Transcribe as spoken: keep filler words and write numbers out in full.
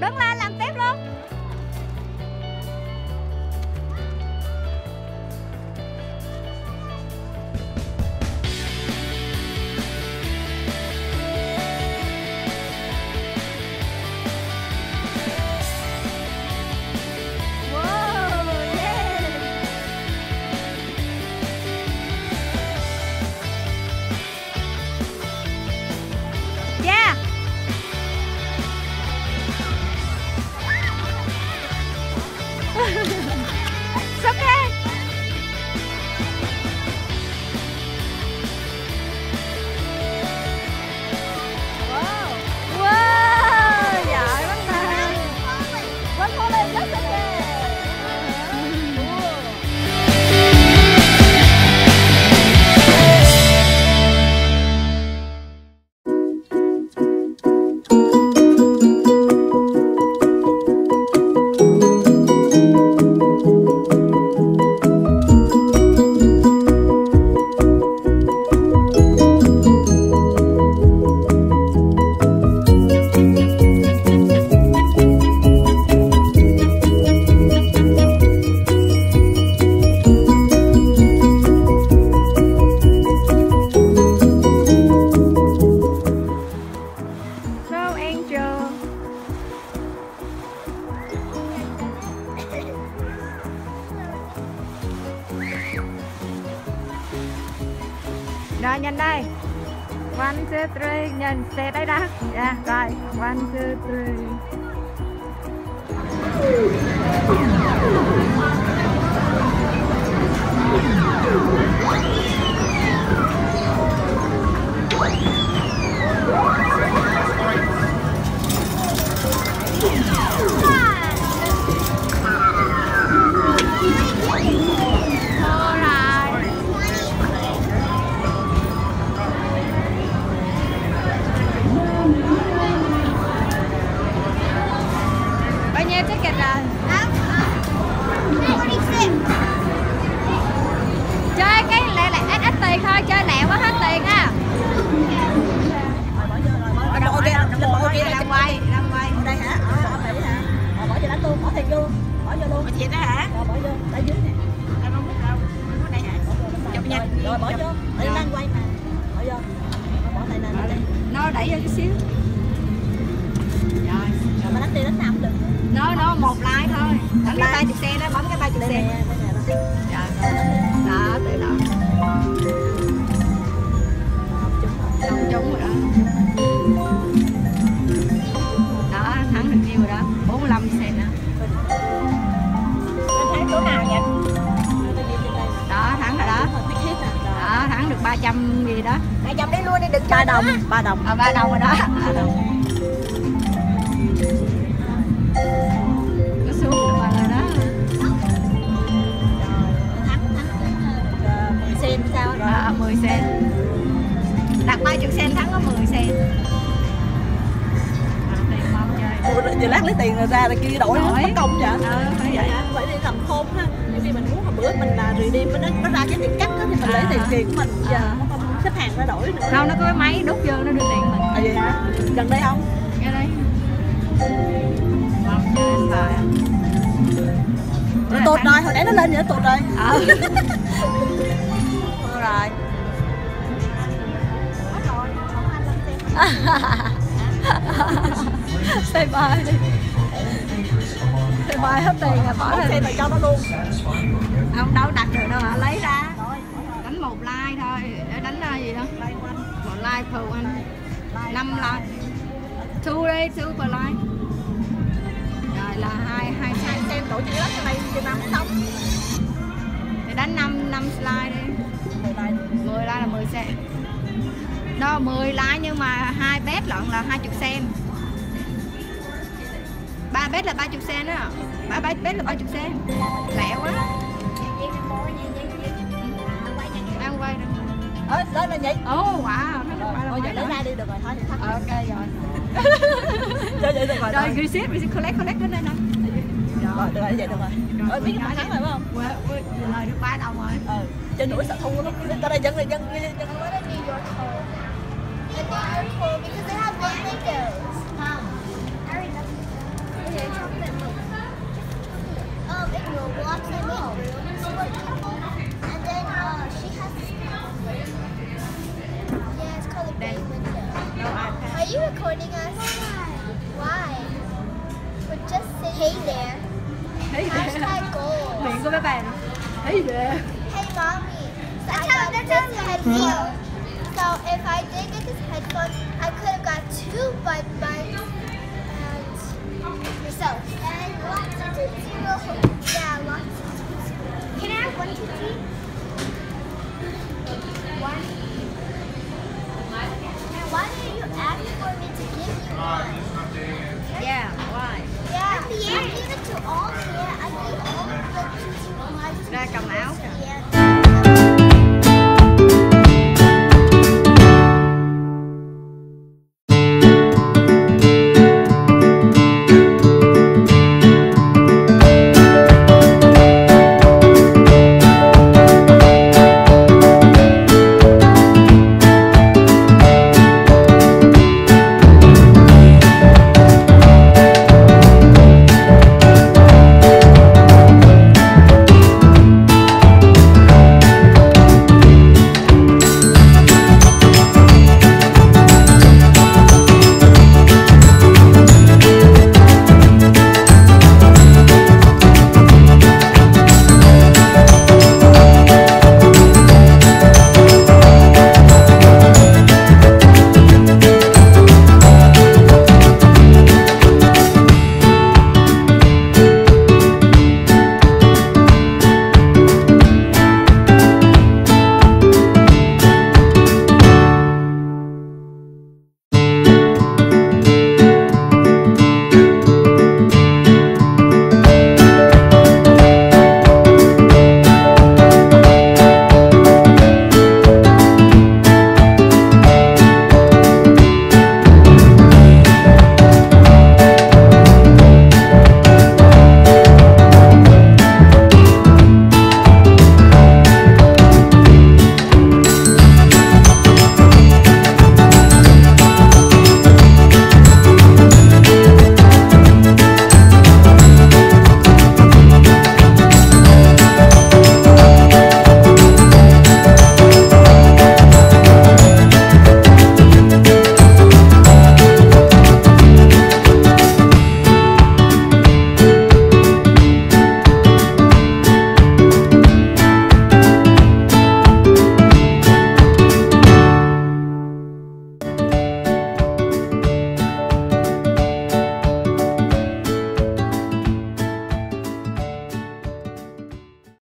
Đứng lên làm tiếp luôn. It's okay. Wow. Wow, giỏi lắm ta. Vẫn có lên rất ok. Rồi nhanh đây. One, two, three. Nhìn xe đây đã. Dạ, rồi. One, two, three. Chơi cái lẹ lẹ ít ít tiền thôi, chơi lẹ quá hết tiền á. Bỏ kia, bỏ kia làm quay, làm quay. Ở đây hả? Ở Mỹ hả? Ờ, bỏ vô đánh luôn, bỏ tiền vô, bỏ vô luôn. Bỏ tiền đó hả? Rồi bỏ vô, ở dưới nè. Em không biết đâu. Ở đây hả? Chụp nhanh. Rồi bỏ vô. Đi đang quay mà. Bỏ vô. Bỏ tay lên đây. Nó đẩy vô chút xíu. Rồi, rồi mà đánh đi đánh nào cũng được. Nó nó một like thôi. Đánh cái ba mươi xe đó, bấm cái ba mươi xe. Rồi. Đó, tự đó. Không trúng rồi đó. Đó, thắng được nhiêu rồi đó. bốn mươi lăm sen nữa. Anh thắng chỗ nào vậy? Đó, thắng rồi đó. Đó, thắng được ba trăm gì đó. ba trăm đi luôn đi, đừng ba đồng, ba đồng. Ờ, ba đồng rồi đó. Nó xuống được rồi đó. mười sen sao? À, mười sen. Đặt ba mươi sen thắng có mười sen. Ủa, giờ lát lấy tiền rồi ra là kia đổi mất công vậy? Ờ, phải vậy. Vậy đi làm khôn ha. Nhiều khi mình muốn hồi bữa mình là redeem nó nó ra cái tiền cắt đó, thì mình lấy tiền tiền của mình. Giờ không khách hàng nó đổi nữa. Không, nó có cái máy đút vô nó đưa tiền mình. À vậy hả? Gần đây không? Ngay đây. Nó tụt rồi, hồi nãy nó lên vậy nó tụt rồi. Ờ. Rồi. Say bye đi. Say bye hết tiền rồi, bỏ tiền rồi cho nó luôn. Không đâu đặt được đâu hả, lấy ra. Đánh một like thôi, để đánh ra gì đó. Một like per anh. năm like. Two đi, two per like. Rồi là hai hai sen tổ chỉ lắm cái này cho năm xong. Để đánh năm năm slide đi. mười like là mười sen. Đó mười like nhưng mà hai bet lận là hai mươi sen. ba bet là ba mươi sen đó. ba bet là ba mươi sen. Lẹ quá. Đang quay đâu. Ơ lên là vậy. Ồ oh, wow. Thôi giờ lấy ra đi được rồi thôi thì thắt. Ok rồi. Chơi vậy được rồi. Rồi reset, reset collect collect cái này nè. Rồi được rồi vậy được rồi. Ơi biết cái thắng rồi phải không? Lời được ba đồng rồi. Ừ. Trên đuổi sợ thua lắm. Tới đây dân này dân dân recording us? Why? We're just sitting there. Hey Hashtag goals. Miệng của mấy bạn. Hey there. Hey mommy. So I got this headphone. So if I did get this headphone, I could have got two bike bites and yourself. And lots of tootsie rolls. Yeah, lots of tootsie rolls. Can I have one tootsie? One. And why did you ask for me to give you one? Yeah, why? Yeah, I give it to all. Yeah, I give all the tootsie rolls. Ra cầm áo kìa.